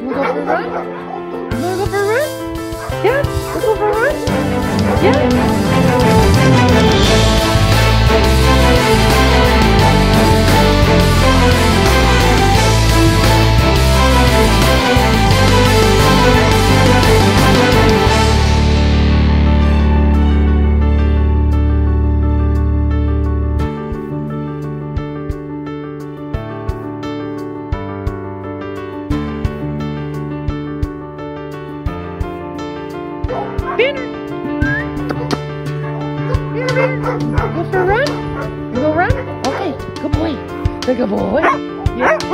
wanna go for a run? You wanna go for a run? Yeah? Let's go for a run? Yeah? Peter! Go for a run? You go run? Okay, good boy. Good boy. Yeah.